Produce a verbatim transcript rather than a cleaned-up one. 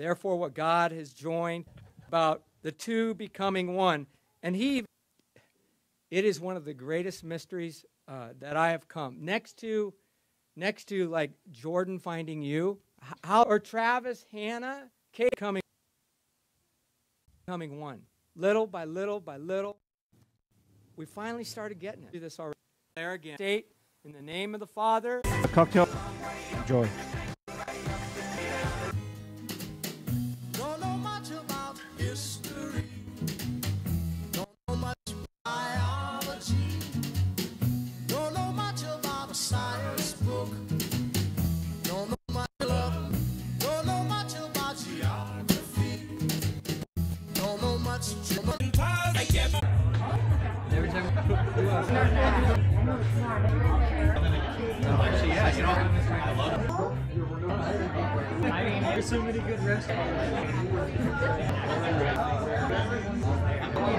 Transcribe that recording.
Therefore, what God has joined, about the two becoming one. And he, it is one of the greatest mysteries uh, that I have come. Next to, next to like Jordan finding you, how, or Travis, Hannah, Kate coming, becoming one. Little by little by little, we finally started getting it. Do this already. There again. State in the name of the Father. A cocktail. Enjoy. Don't know much about history. Don't know much biology. Don't know much about a science book. Don't know much love. Don't know much about geography. Don't know much. Every time. Actually, yeah, you know, I love it. I mean, there's so many good restaurants.